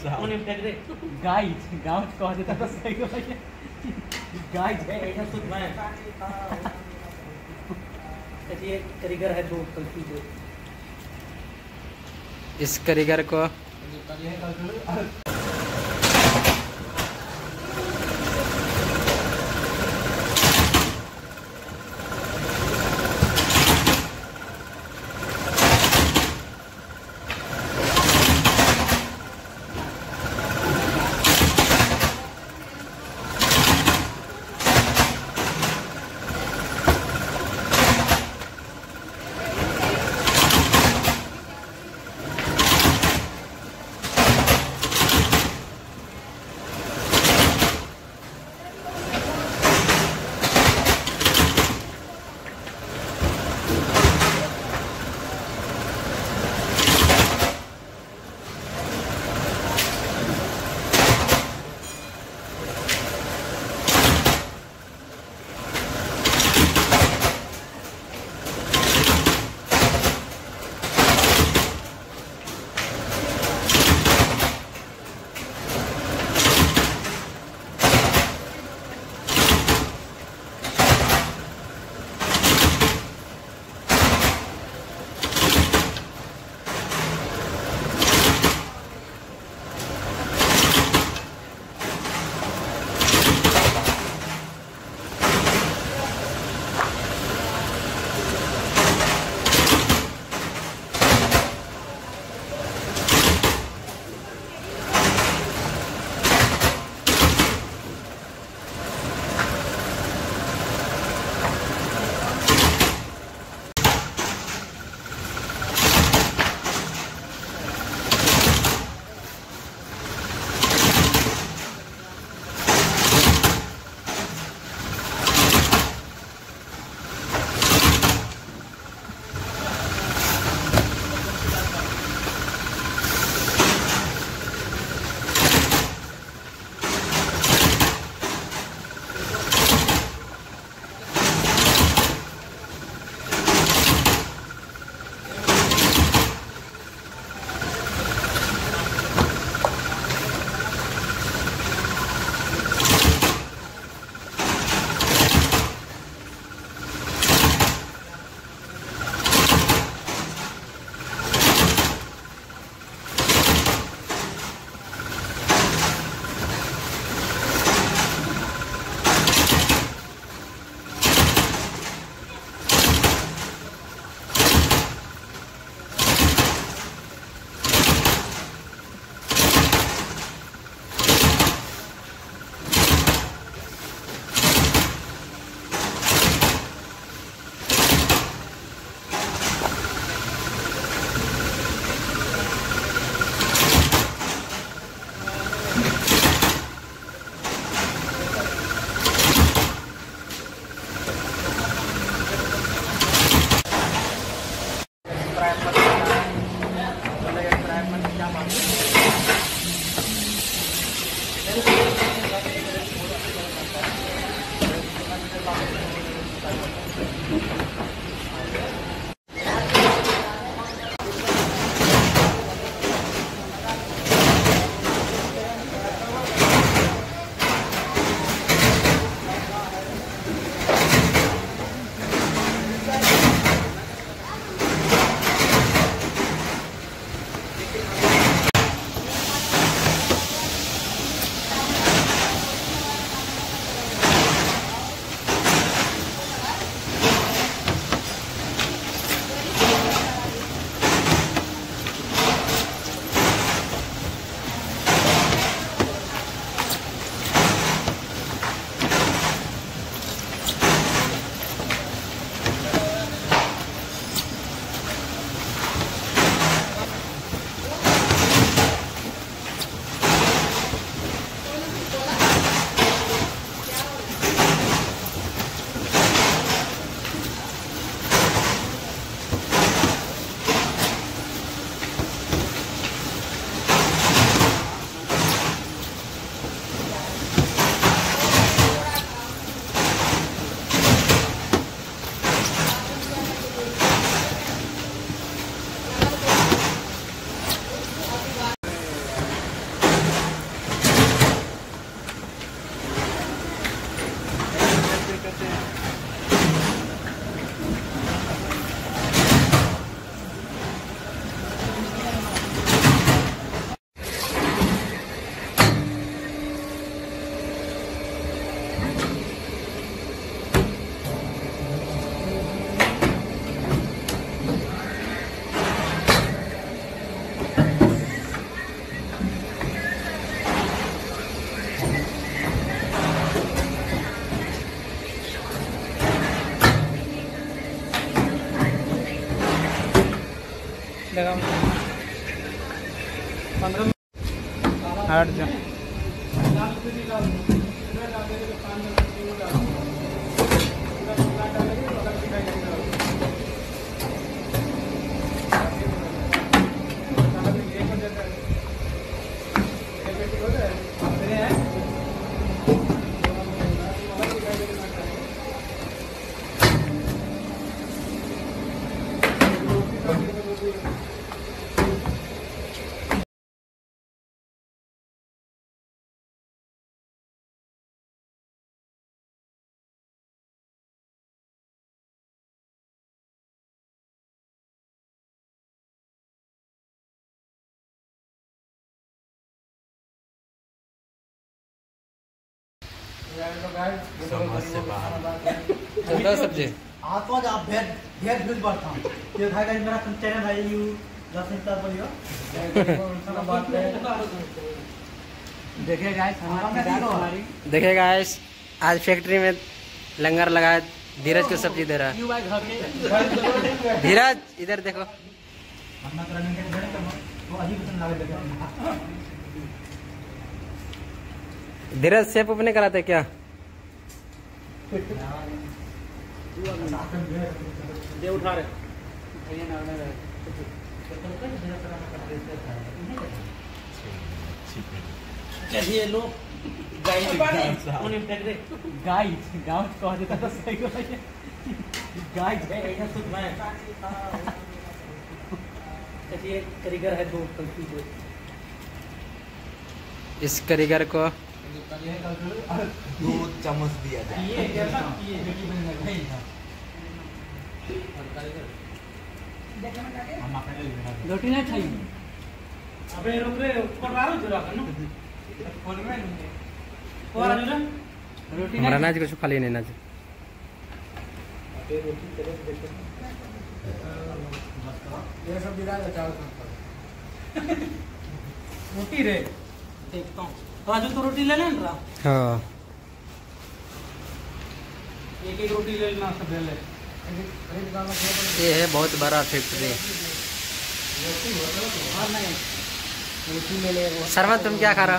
उन्हें टक दे गाइस गांव कह देता तो सही हो भैया गाइस है ऐसा सुध मैं ये कारीगर है दो कल्पी दो इस कारीगर को जाएगा 15 हट जा। सब्जी आज आप भेज बढ़ता हूँ ये भाई गाइस मेरा चैनल है यू 10 स्टार बोलियो देखिए गाइस आज फैक्ट्री में लंगर लगाया धीरज को सब्जी दे रहा है। धीरज इधर देखो। धीरज सेप अपने कराते क्या? दे उठा रहे चलिए लो गाइस गाँव कह देता तो सही हो गाइस ऐसा सुध मैं चलिए कारीगर है 2 कल्पी को इस कारीगर को 2 चम्मच दिया जाए। रोटी नहीं खाई अबे रुक रे कोरवारो जुरा कनो फोन में कोरा जुरा रोटी हमरा नाज कुछ खाली नहीं नाज ये सब दिला दे चावल रोटी रे देखता हूं राजू तो रोटी ले लेना हां एक रोटी ले लेना सब ले ये है बहुत बड़ा फैक्ट्री। शर्मा तुम क्या खा रहा?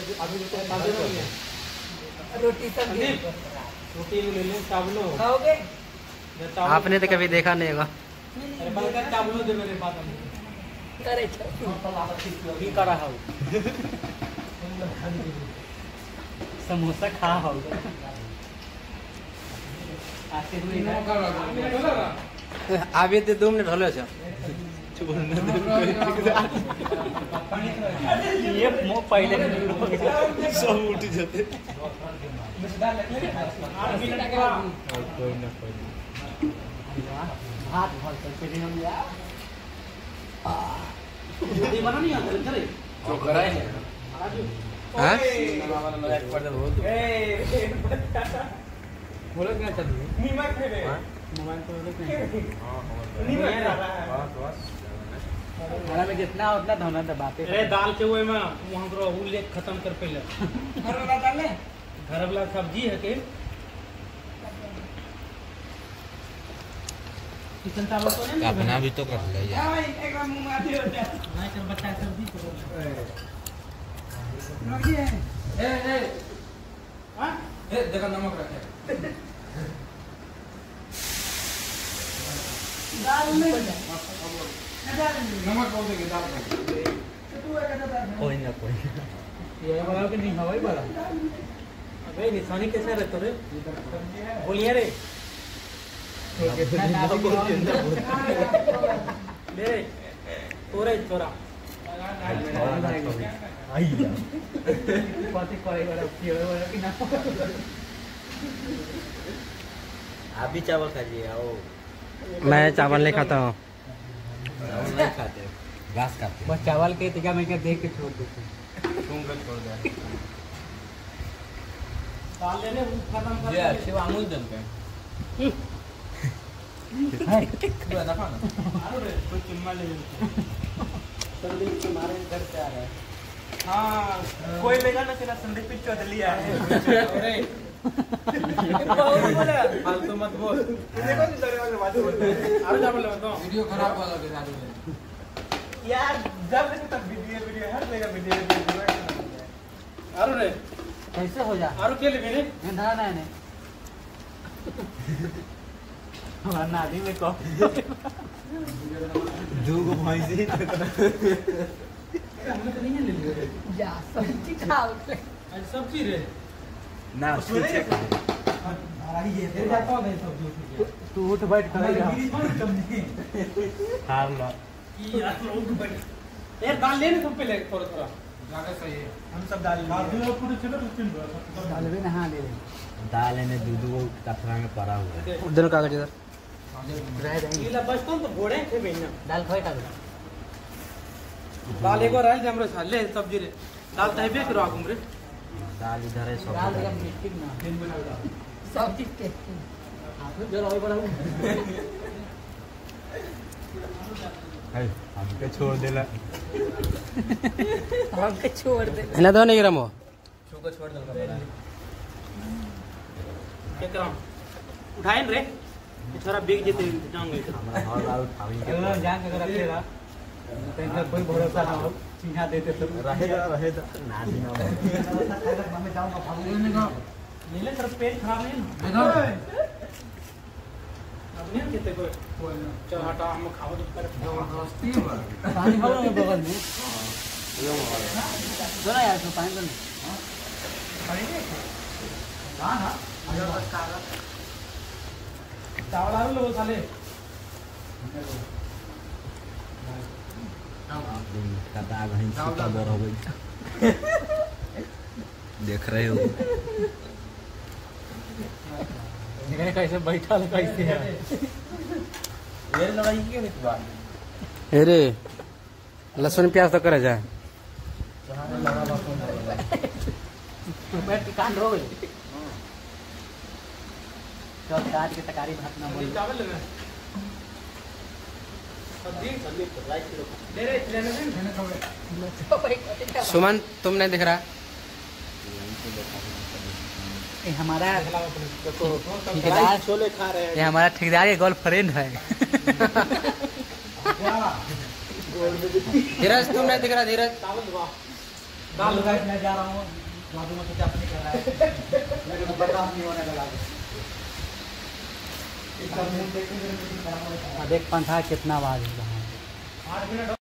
रोटी सब्जी रोटी ले ले चावलो खाओगे? आपने तो कभी देखा नहीं होगा। अरे बलकर चावलो दे मेरे पास अरे भी करा हो समोसा खा हो अभी तो 2 मिनट होलो छ ये मो पहले सब उठ जाते। हाथ भर करके हम यार ये बना नहीं आता करे चोकरा है हां बोलो क्या चल रही है नीमक है रे मोबाइल तो बोलो नहीं हां नीमक बस खाना में जितना उतना धोना दबाते अरे दाल के ओए में वहां करो उ ले खत्म कर पहले घर वाला डाल ले घर वाला सब्जी है के किचन चावल तो नहीं अपना भी तो कर ले यार। एक मुंह में आती होता है नहीं चल बच्चा सब्जी करो ए हां ए देखा नमक रखे दाल में नमक बहुत है दाल में कोई ना कोई ये बनाओ कि नहीं हवाई बड़ा अबे निशानी कैसे रहता रे बोलिए रे ले तोरे छोरा आइया पाती कोई वाला पियो वाला कि ना आप भी चावल खाइए आओ। मैं चावल नहीं खाता हूं चावल नहीं खाते घास खाते बस चावल के टिका में क्या देख के छोड़ देते तुम लोग छोड़ दे। दाल ले ले खत्म कर ये अच्छे अमूल जम पे है ना खाना अरे कोई चिम्मा ले संदीप तुम्हारे घर से आ रहा है हां कोई लेगा ना तेरा संदीप पिच्चो लिया है अरे बहुत बोला फालतू मत बोल देखो नहीं डरे वाले बात बोल अरे क्या बोल रहा हूं वीडियो खराब वाला दिखा दो। यार जब देखो तब वीडियो वीडियो हर जगह वीडियो आरो रे कैसे हो जा आरो के लेबे रे ना ना नहीं हमारा नादी में को दूगो भैंसी हमने तो नहीं ले लियो जा सब्जी खाओ आज सब्जी रे ना पीछे का अरे ये तेरे जाता है सब तू उठ बैठ करेगा हार लो ई यार लोग बैठ यार दाल ले ने तुम पहले थोड़ा थोड़ा ज्यादा सही है हम सब डाल लिए पूरे चलो तो डाल भी नहा ले दाल ने दूधो कतरा में पड़ा हुआ है उधर कागज इधर रह जाएंगे नीला बचतन तो घोड़े थे बहना दाल खोई का दाल एगो रहल जे हमरो साथ ले सब्जी रे दाल तहबे करो आगुम रे दाल इधर है सब दाल एकदम मिस्टिक ना दिन बना सब्जी के आप जो रोई बड़ा है हमके छोड़ देला हमके छोड़ दे इना तो नहीं रमो छुको छोड़ देला क्या कराम उठाइन रे ये छोरा बिक जेते जाऊंगा इधर हमरा हर बार उठावी के अगर जान अगर रखेगा तो कोई भरोसा ना हो चिन्हा देते तो रहेगा ना दी ना मैं जाऊंगा फागुन में नीले तरफ पेट खराब नहीं ना अब नहीं कहते कोई चल हटा हम खाओ तो कर पानी भरो ना बगल में जरा यार तो पानी भरो हां हां चावल आलू लो साले कता घहीं सुता बर हो गई देख रहे हो निकले कैसे बैठा कैसे है ये लड़ाई क्यों नहीं बात अरे लहसुन प्याज तो करे जाए बैठ के कान रो गई तो काट के तकारी भात ना बोल चावल लेना सुमन तुम नहीं दिख रहा ये हमारा ठेकेदार छोले खा रहे ये हमारा ठेकेदार के गर्लफ्रेंड है धीरज तुम नहीं दिख रहा धीरज दाल लगाए मैं जा रहा हूँ जादू में क्या नहीं कर रहा है मेरे को बर्दाश्त नहीं होने लगा देख पंखा कितना आवाज है 8 मिनट